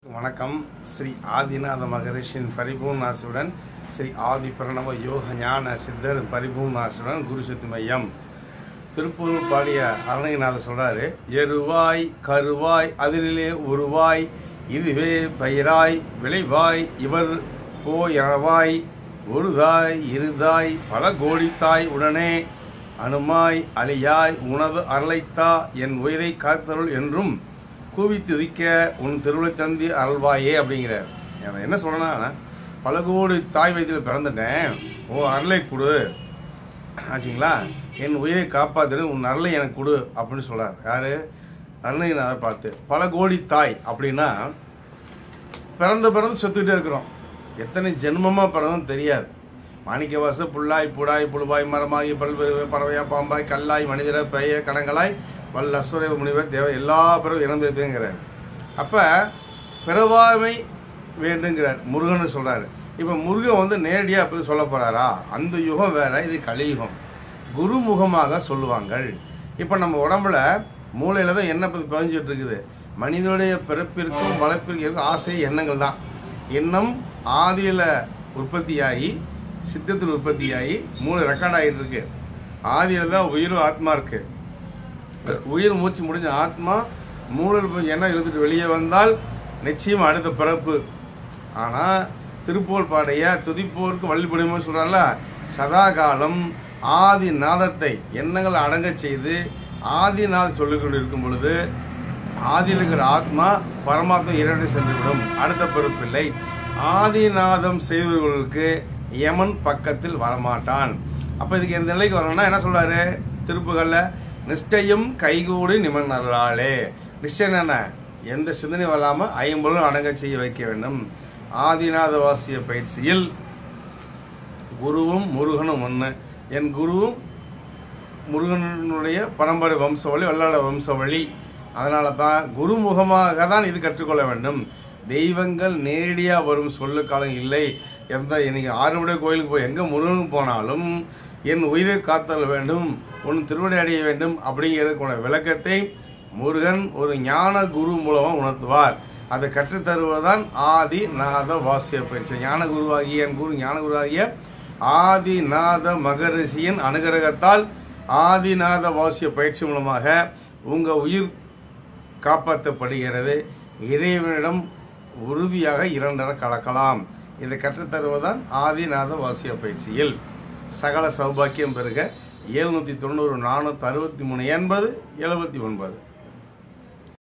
வணக்கம். ஸ்ரீ ஆதிநாத மகரிஷியின் பரிபூர்ண ஆசியுடன் ஸ்ரீ ஆதி பிரணவ யோக ஞான சித்தர் பரிபூர்ண ஆசியுடன் குரு சக்தி மையம் திருப்பூர் பாடிய அருணகிரிநாதர் சொல்றாரு, எருவாய் கருவாய் அதிலே உருவாய் இதுவே பயிராய் விளைவாய் இவர் போயறவாய் ஒருதாய் இருதாய் பல கோடித்தாய் உடனே அனுமாய் அழியாய் உனது அருளைத்தா என் உயிரை காத்தருள் என்றும் கூவி துதிக்க உன் திருவிழை தந்தி அருள்வாயே அப்படிங்கிறார். என்ன சொல்றேன்னா, பல கோடி தாய் வயிற்றில் பிறந்துட்டேன், ஓ அருளை கொடு ஆச்சுங்களா, என் உயிரை காப்பாற்று, உன் அருளை எனக்கு கொடு அப்படின்னு சொல்றார். யாரு? அருணகிரிநாதர் பார்த்து. பல கோடி தாய் அப்படின்னா பிறந்து செத்துக்கிட்டே இருக்கிறோம். எத்தனை ஜென்மமாக பிறந்தோம் தெரியாது. மாணிக்க வாச புல்லாய் புடாய் புழுவாய் மரமாகி பல்வேறு பறவையா பாம்பாய் கல்லாய் மனிதர பெய கணங்களாய் வல்ல அசுர முனிவர் தேவை எல்லா பிறகு இறந்துங்கிறார். அப்போ பிறவாமை வேண்டுங்கிறார் முருகன் சொல்கிறாரு. இப்போ முருகன் நேரடியாக போய் சொல்ல போகிறாரா? அந்த யுகம் வேற, இது கலியுகம். குருமுகமாக சொல்லுவாங்கள். இப்போ நம்ம உடம்புல மூளையில் தான் என்ன பதிஞ்சிட்டு இருக்குது. மனிதனுடைய பிறப்பிற்கும் வளர்ப்பிற்கும் ஆசை எண்ணங்கள் தான். எண்ணம் ஆதியில் உற்பத்தியாகி சித்தத்தில் உற்பத்தியாகி மூளை ரெக்கார்ட் ஆகிட்டு இருக்கு. ஆதியில் தான் உயிரும் ஆத்மா இருக்கு. உயிர் மூச்சு முடிஞ்ச ஆத்மா மூளையில் எண்ணம் இழுத்துட்டு வெளியே வந்தால் நிச்சயம் அடுத்த பிறப்பு. ஆனால் திருப்பூர் பாடைய துதிப்போருக்கு வள்ளி புனிமன்னு சொல்கிறான்ல, சதா காலம் ஆதி நாதத்தை எண்ணங்களை அடங்க செய்து ஆதிநாதம் சொல்லிக்கொண்டு இருக்கும் பொழுது ஆதியில் இருக்கிற ஆத்மா பரமாத்மா இரண்டு சென்றுவிடும், அடுத்த பிறப்பில்லை. ஆதிநாதம் செய்வர்களுக்கு யமன் பக்கத்தில் வரமாட்டான். அப்போ இதுக்கு எந்த நிலைக்கு வரணும்னா என்ன சொல்றாரு திருப்புகள்ல, நிஷ்டையும் கைகூடி நிமன்னர்களாலே. நிஷ்டம் என்ன? எந்த சிந்தனை வராம ஐம்பொருளும் அடங்க செய்ய வைக்க வேண்டும். ஆதிநாத வாசிய பயிற்சியில் குருவும் முருகனும் ஒன்று. என் குருவும் முருகனுடைய பரம்பரை வம்சவழி வல்லாள வம்சவழி. அதனால தான் குருமுகமாக தான் இது கற்றுக்கொள்ள வேண்டும். தெய்வங்கள் நேரடியாக வரும் சொல்லுக்காலம் இல்லை. இன்னைக்கு ஆறுபடை கோயிலுக்கு போய் எங்கே முருகனுக்கு போனாலும் என் உயிரை காத்தல் வேண்டும், உன் திருவடி அடைய வேண்டும் அப்படிங்கிறதுக்கான விளக்கத்தை முருகன் ஒரு ஞான குரு மூலமாக உணர்த்துவார். அதை கற்றுத்தருவதுதான் ஆதிநாத வாசிய பயிற்சி. ஞான குருவாகிய என் குரு ஞான குருவாகிய ஆதிநாத மகரிஷியின் அனுகிரகத்தால் ஆதிநாத வாசிய பயிற்சி மூலமாக உங்கள் உயிர் காப்பாற்றப்படுகிறது. இறைவனிடம் உறுதியாக இரண்டர கலக்கலாம். இதை கற்றுத்தருவதுதான் ஆதிநாத வாசிய பயிற்சியில். சகல சௌபாக்கியம் பெறுக. 790 463 80 79